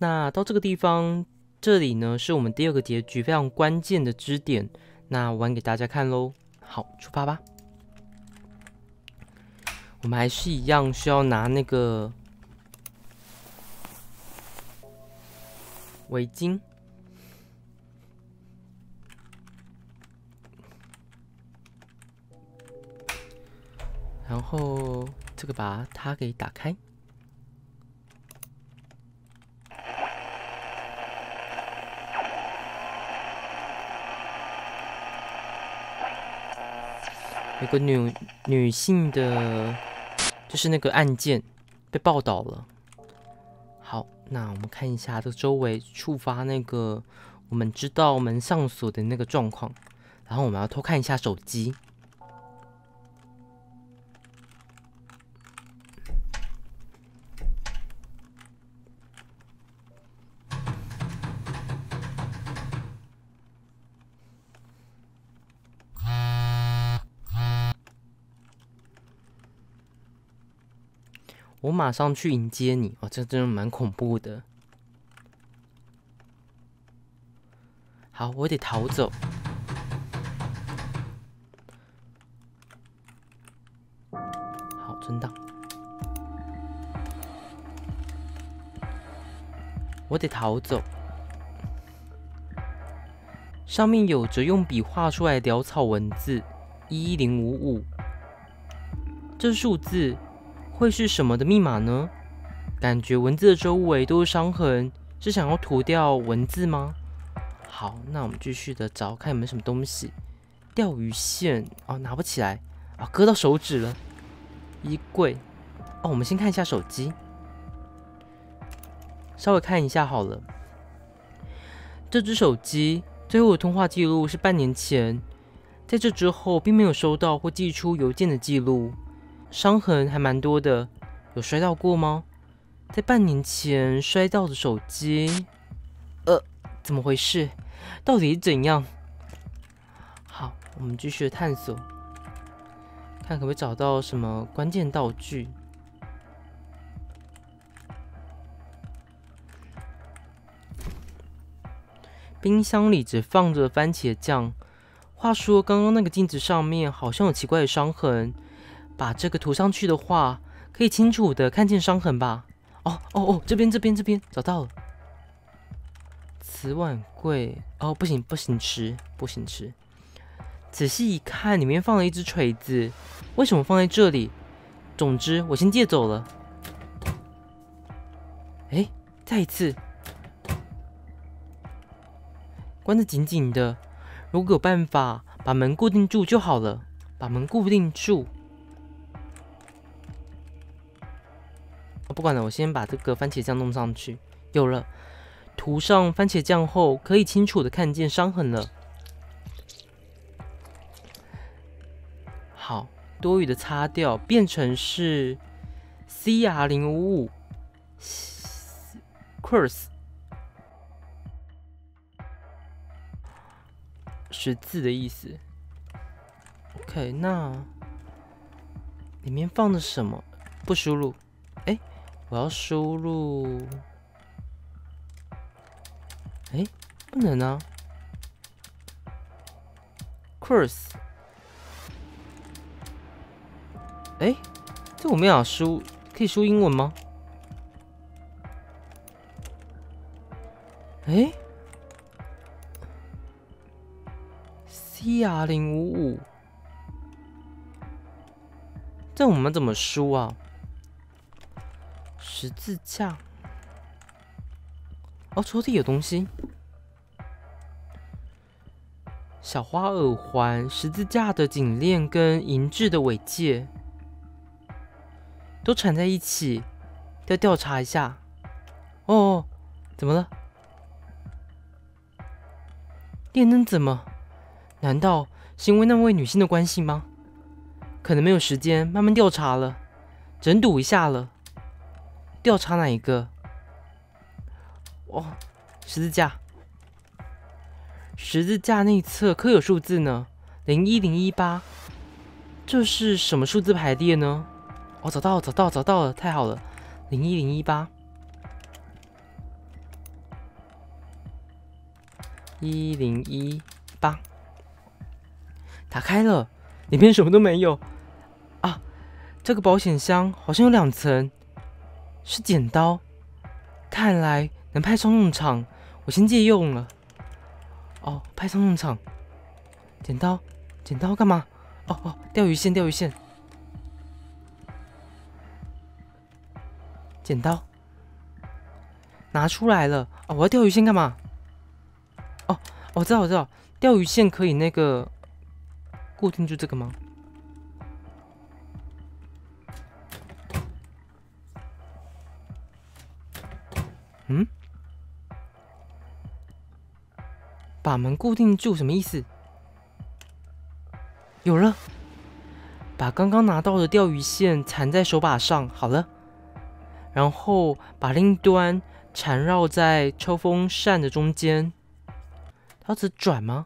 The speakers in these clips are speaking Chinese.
那到这个地方，这里呢是我们第二个结局非常关键的支点，那玩给大家看咯。好，出发吧。我们还是一样需要拿那个围巾，然后这个把它给打开。有个女性的，就是那个案件被报道了。好，那我们看一下这个周围，触发那个我们知道门上锁的那个状况，然后我们要偷看一下手机。我马上去迎接你哦，这真的蛮恐怖的。好，我得逃走。好，存档。我得逃走。上面有着用笔画出来的潦草文字11055，这数字会是什么的密码呢？感觉文字的周围都是伤痕，是想要涂掉文字吗？好，那我们继续的找，看有没有什么东西。钓鱼线哦，拿不起来啊，割到手指了。衣柜哦，我们先看一下手机，稍微看一下好了。这只手机最后的通话记录是半年前，在这之后并没有收到或寄出邮件的记录。伤痕还蛮多的，有摔到过吗？在半年前摔到的手机，怎么回事？到底是怎样？好，我们继续探索，看可不可以找到什么关键道具。冰箱里只放着番茄酱。话说，刚刚那个镜子上面好像有奇怪的伤痕。把这个涂上去的话，可以清楚的看见伤痕吧？哦，这边，找到了。瓷碗柜，哦，不行吃。仔细一看，里面放了一只锤子，为什么放在这里？总之，我先借走了。哎，再一次，关得紧紧的。如果有办法把门固定住就好了。把门固定住。不管了，我先把这个番茄酱弄上去。有了，涂上番茄酱后，可以清楚的看见伤痕了。好，多余的擦掉，变成是 CR055 Curse 十字的意思。OK， 那里面放的什么？不输入。哎，我要输入。哎，不能啊。Curse。哎，这我没有输，可以输英文吗？哎 ，CR055。这我们怎么输啊？十字架。哦，抽屉有东西。小花耳环、十字架的颈链跟银质的尾戒，都缠在一起，要调查一下。哦，怎么了？电灯怎么？难道是因为那位女性的关系吗？可能没有时间慢慢调查了，整堵一下了。调查哪一个？哦，十字架。十字架内侧刻有数字呢，01018。这是什么数字排列呢？哦，找到了，太好了，01018。 1018，打开了，里面什么都没有啊！这个保险箱好像有2层，是剪刀，看来能派上用场，我先借用了。哦，派上用场，剪刀干嘛？哦，钓鱼线，剪刀拿出来了。哦，我要钓鱼线干嘛？哦，我知道，钓鱼线可以那个固定住这个吗？嗯，把门固定住什么意思？有了，把刚刚拿到的钓鱼线缠在手把上，好了。然后把另一端缠绕在抽风扇的中间。它要转吗？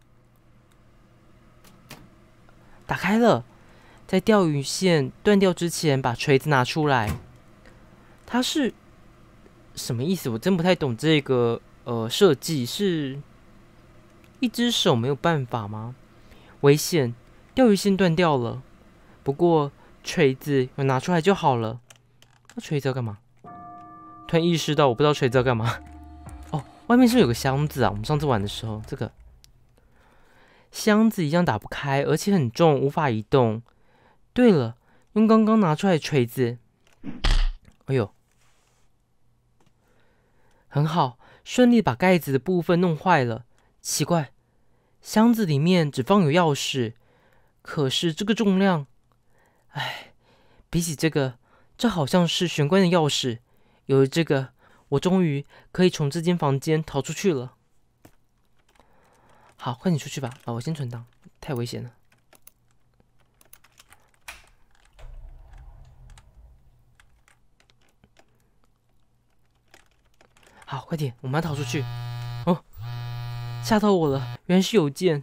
打开了，在钓鱼线断掉之前，把锤子拿出来。它是什么意思？我真不太懂这个设计，是一只手没有办法吗？危险！钓鱼线断掉了，不过锤子有拿出来就好了。那锤子要干嘛？突然意识到我不知道锤子要干嘛。哦，外面是有个箱子啊，我们上次玩的时候，这个箱子一样打不开，而且很重，无法移动。对了，用刚刚拿出来的锤子。哎呦，很好，顺利把盖子的部分弄坏了。奇怪，箱子里面只放有钥匙，可是这个重量，哎，比起这个，这好像是玄关的钥匙。有了这个，我终于可以从这间房间逃出去了。好，快点出去吧！我先存档，太危险了。好，快点，我们要逃出去。哦，吓到我了，原来是邮件。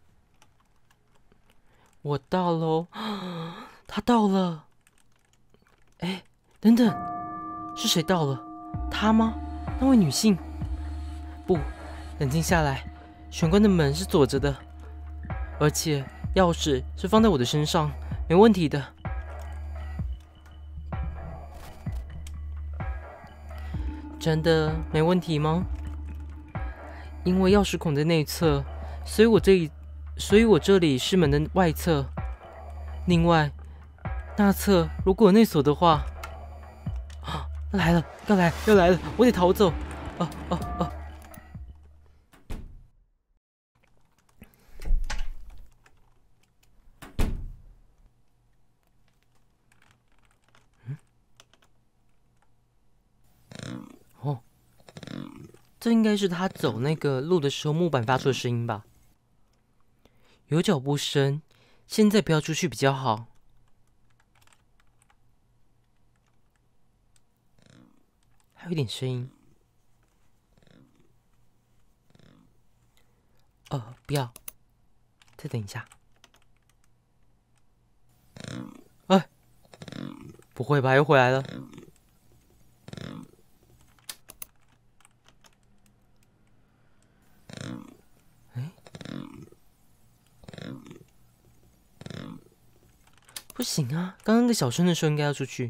我到喽，他到了。哎，等等，是谁到了？她吗？那位女性？不，冷静下来，玄关的门是锁着的，而且钥匙是放在我的身上，没问题的。真的没问题吗？因为钥匙孔在内侧，所以我这里是门的外侧。另外，那侧如果有内锁的话，来了，要来了，我得逃走！哦，这应该是他走那个路的时候木板发出的声音吧？有脚步声，现在不要出去比较好。还有一点声音。不要，再等一下。哎，不会吧，又回来了？不行啊，刚刚那个小声的时候应该要出去。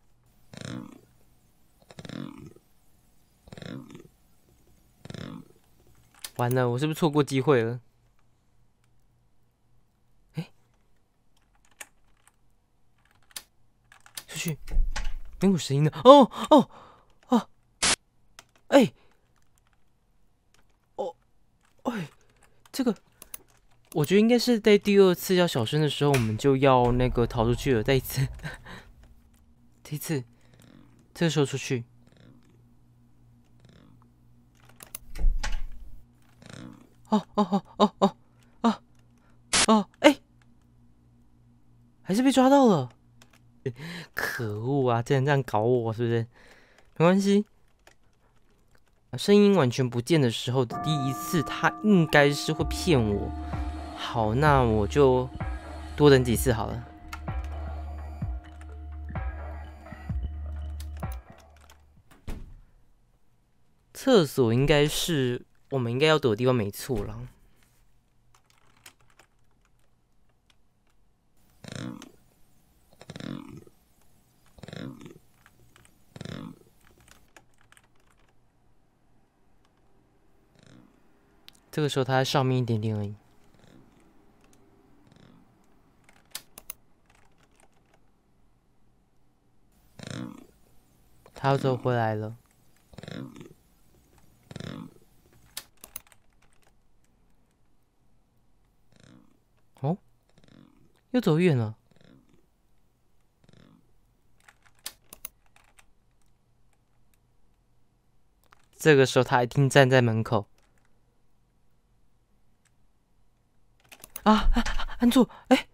完了，我是不是错过机会了？出去，没有声音了。这个，我觉得应该是在第2次要小声的时候，我们就要那个逃出去了。再一次，这一次，这个时候出去。还是被抓到了。可恶啊！竟然这样搞我，是不是？没关系，声音完全不见的时候的第1次，他应该是会骗我。好，那我就多等几次好了。厕所应该是我们应该要躲的地方没错了。这个时候它在上面一点点而已。它要走回来了。哦，又走远了。这个时候，他一定站在门口。按住！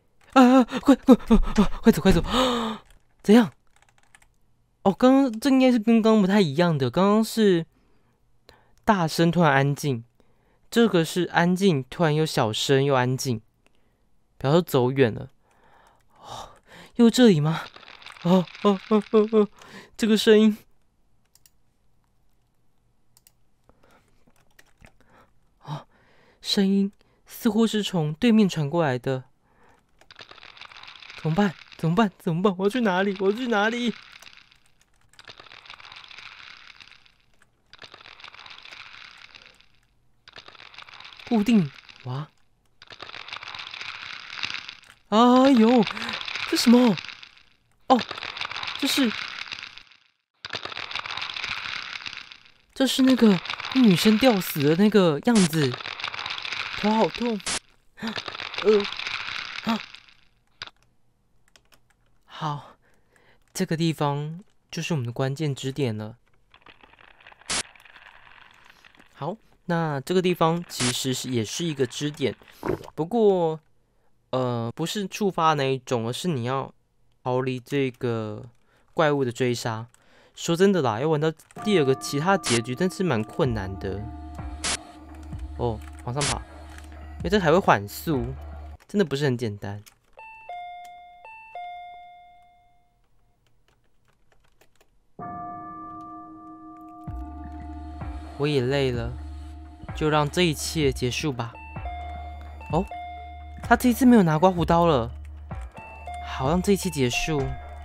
快走，快走！怎样？哦，刚刚这应该是跟刚刚不太一样的。刚刚是大声，突然安静；这个是安静，突然又小声又安静，表示走远了。哦，又这里吗？这个声音。声音似乎是从对面传过来的，怎么办？怎么办？怎么办？我要去哪里？我要去哪里？固定，哇！哎呦，这什么？哦，这是那个女生吊死的那个样子，头好痛。好，这个地方就是我们的关键支点了。好，那这个地方其实也是一个支点，不过不是触发那一种，而是你要逃离这个怪物的追杀。说真的啦，要玩到第二个其他结局，真是蛮困难的。哦，往上爬，因为这还会缓速，真的不是很简单。我也累了，就让这一切结束吧。哦，他这一次没有拿刮胡刀了，好，让这一切结束。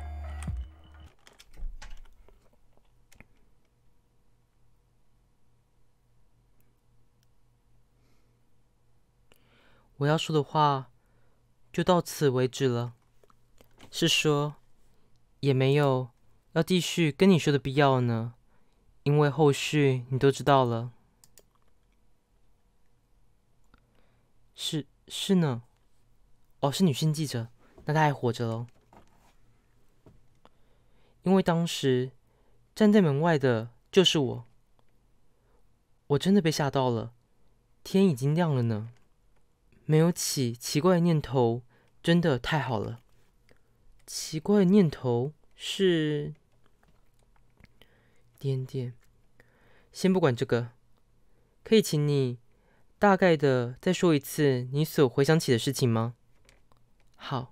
我要说的话就到此为止了，是说也没有要继续跟你说的必要呢，因为后续你都知道了。是呢，哦，是女性记者，那她还活着喽。因为当时站在门外的就是我，我真的被吓到了，天已经亮了呢。没有起奇怪的念头，真的太好了。奇怪的念头是……点点，先不管这个，可以请你大概的再说一次你所回想起的事情吗？好，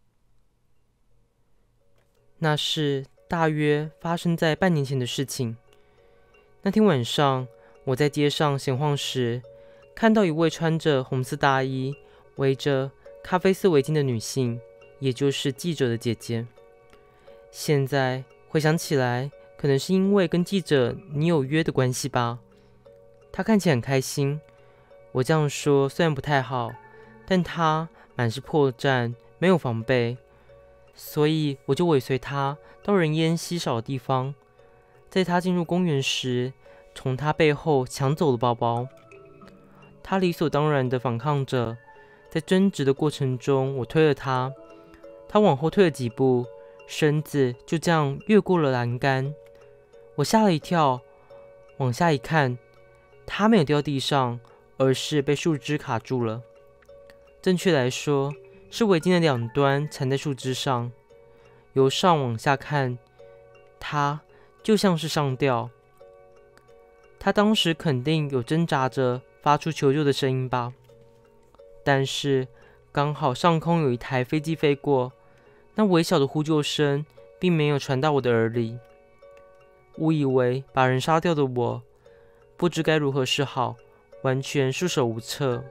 那是大约发生在半年前的事情。那天晚上，我在街上闲晃时，看到一位穿着红色大衣、围着咖啡色围巾的女性，也就是记者的姐姐。现在回想起来，可能是因为跟记者你有约的关系吧。她看起来很开心。我这样说虽然不太好，但她满是破绽，没有防备，所以我就尾随她到人烟稀少的地方。在她进入公园时，从她背后抢走了包包。她理所当然地反抗着，在争执的过程中，我推了她，她往后退了几步，身子就这样越过了栏杆。我吓了一跳，往下一看，她没有掉地上，而是被树枝卡住了。正确来说，是围巾的两端缠在树枝上。由上往下看，她就像是上吊。她当时肯定有挣扎着发出求救的声音吧，但是刚好上空有一台飞机飞过，那微小的呼救声并没有传到我的耳里。误以为把人杀掉的我，不知该如何是好， 完全束手无策，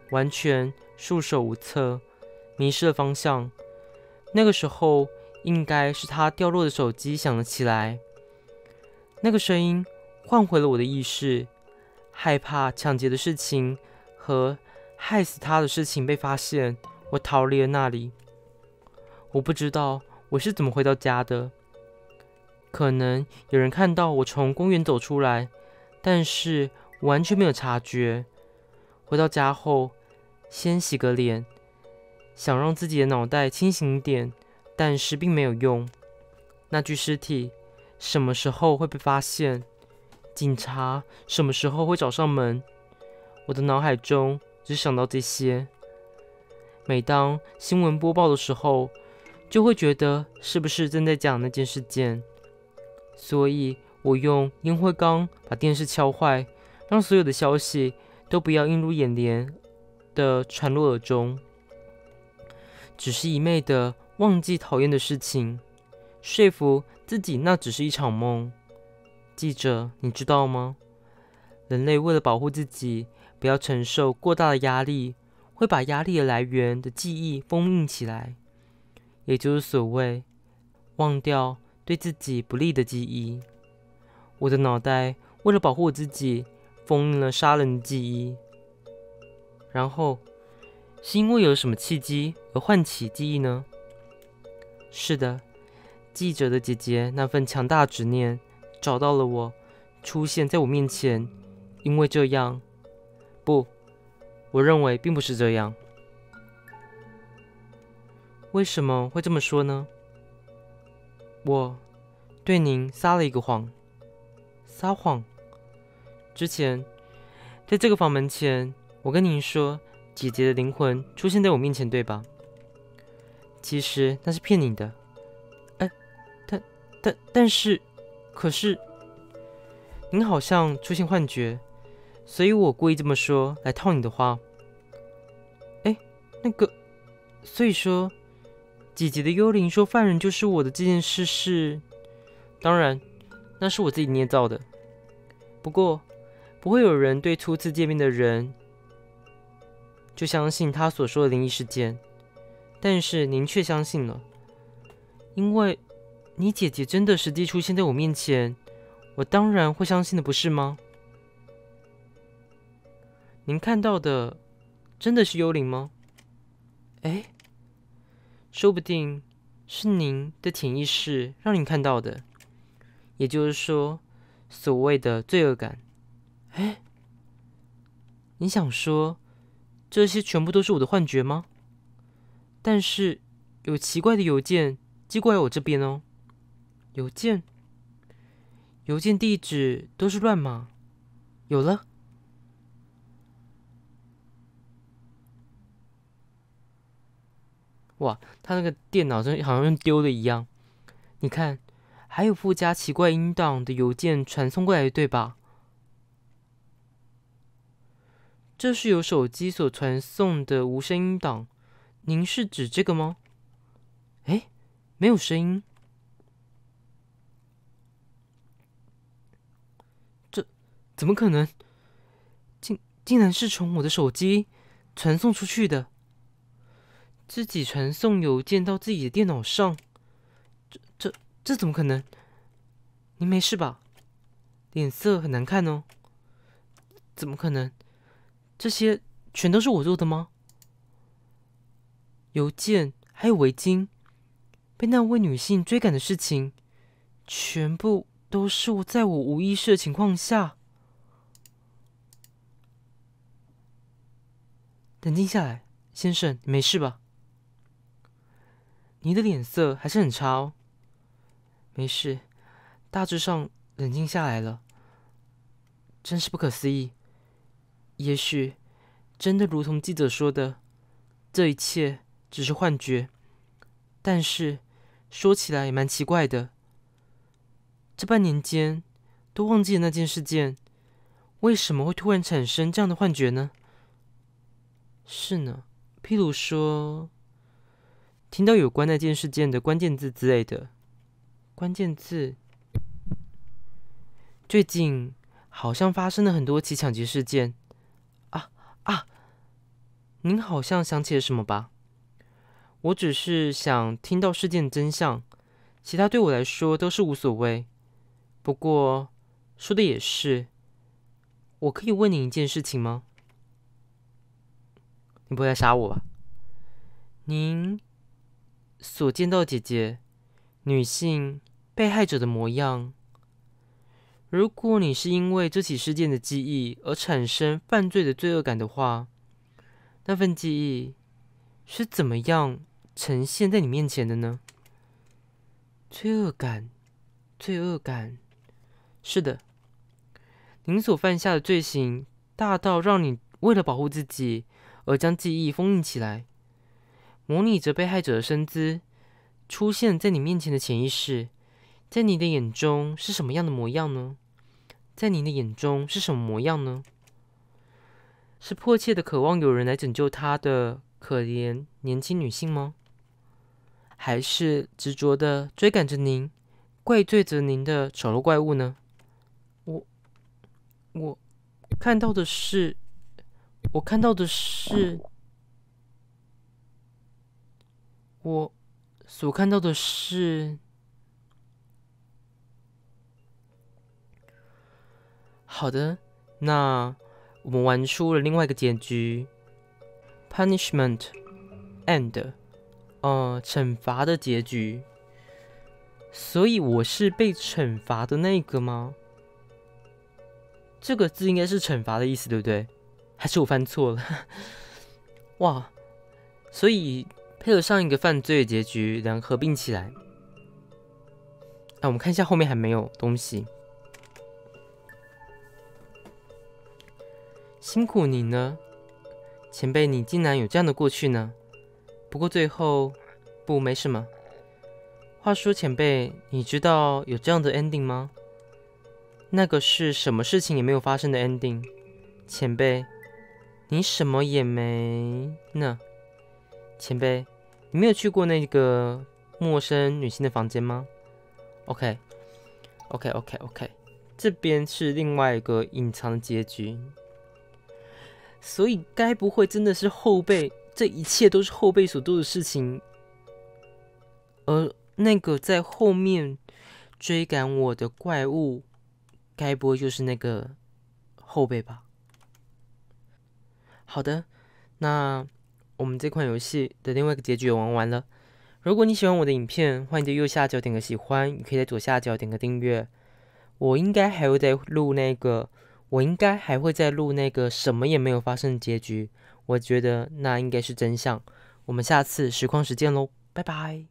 迷失了方向。那个时候，应该是他掉落的手机响了起来。那个声音唤回了我的意识，害怕抢劫的事情和害死他的事情被发现，我逃离了那里。我不知道我是怎么回到家的，可能有人看到我从公园走出来，但是我完全没有察觉。回到家后，先洗个脸，想让自己的脑袋清醒一点，但是并没有用。那具尸体什么时候会被发现？警察什么时候会找上门？我的脑海中只想到这些。每当新闻播报的时候，就会觉得是不是正在讲那件事件，所以我用烟灰缸把电视敲坏，让所有的消息都不要映入眼帘的传入耳中，只是一昧的忘记讨厌的事情，说服自己那只是一场梦。记者，你知道吗？人类为了保护自己不要承受过大的压力，会把压力的来源的记忆封印起来，也就是所谓忘掉对自己不利的记忆。我的脑袋为了保护我自己，封印了杀人的记忆。然后是因为有什么契机而唤起记忆呢？是的，记者的姐姐那份强大执念找到了我，出现在我面前。因为这样，不，我认为并不是这样。为什么会这么说呢？我对您撒了一个谎。撒谎？之前在这个房门前，我跟您说姐姐的灵魂出现在我面前，对吧？其实那是骗你的。但是，可是您好像出现幻觉，所以我故意这么说来套你的话。所以说姐姐的幽灵说犯人就是我的这件事是……当然，那是我自己捏造的。不过，不会有人对初次见面的人就相信他所说的灵异事件，但是您却相信了，因为你姐姐真的实际出现在我面前，我当然会相信的，不是吗？您看到的真的是幽灵吗？说不定是您的潜意识让您看到的，也就是说，所谓的罪恶感。你想说这些全部都是我的幻觉吗？但是有奇怪的邮件寄过来我这边哦。邮件地址都是乱码。有了。哇，他那个电脑真好像用丢的一样。你看，还有附加奇怪音档的邮件传送过来，对吧？这是由手机所传送的无声音档。您是指这个吗？没有声音。这怎么可能？竟然是从我的手机传送出去的。自己传送邮件到自己的电脑上，这怎么可能？您没事吧？脸色很难看哦。怎么可能？这些全都是我做的吗？邮件还有围巾，被那位女性追赶的事情，全部都是我在我无意识的情况下。冷静下来，先生，你没事吧？你的脸色还是很差哦。没事，大致上冷静下来了。真是不可思议。也许真的如同记者说的，这一切只是幻觉。但是说起来也蛮奇怪的，这半年间都忘记了那件事件，为什么会突然产生这样的幻觉呢？是呢，譬如说听到有关那件事件的关键字之类的。关键字，最近好像发生了很多起抢劫事件， 啊，您好像想起了什么吧？我只是想听到事件真相，其他对我来说都是无所谓。不过，说的也是，我可以问你一件事情吗？你不会来杀我吧？您所见到的姐姐，女性被害者的模样，如果你是因为这起事件的记忆而产生犯罪的罪恶感的话，那份记忆是怎么样呈现在你面前的呢？罪恶感，罪恶感，是的，您所犯下的罪行大到让你为了保护自己而将记忆封印起来，模拟着被害者的身姿，出现在你面前的潜意识，在你的眼中是什么样的模样呢？在你的眼中是什么模样呢？是迫切的渴望有人来拯救她的可怜年轻女性吗？还是执着的追赶着您，怪罪着您的丑陋怪物呢？我看到的是，我看到的是，我所看到的是，好的，那我们玩出了另外一个结局 ，punishment end，惩罚的结局。所以我是被惩罚的那个吗？这个字应该是惩罚的意思，对不对？还是我翻错了？哇！所以配合上一个犯罪的结局，两个合并起来。我们看一下后面还没有东西。辛苦你呢，前辈，你竟然有这样的过去呢。不过最后，没什么。话说前辈，你知道有这样的 ending 吗？那个是什么事情也没有发生的 ending。前辈，你什么也没呢。前辈，你没有去过那个陌生女性的房间吗 ？OK， 这边是另外一个隐藏的结局。所以该不会真的是后辈？这一切都是后辈所做的事情，而那个在后面追赶我的怪物，该不会就是那个后辈吧？好的，那我们这款游戏的另外一个结局也玩完了。如果你喜欢我的影片，欢迎在右下角点个喜欢，也可以在左下角点个订阅。我应该还会再录那个什么也没有发生的结局。我觉得那应该是真相。我们下次实况时见喽，拜拜。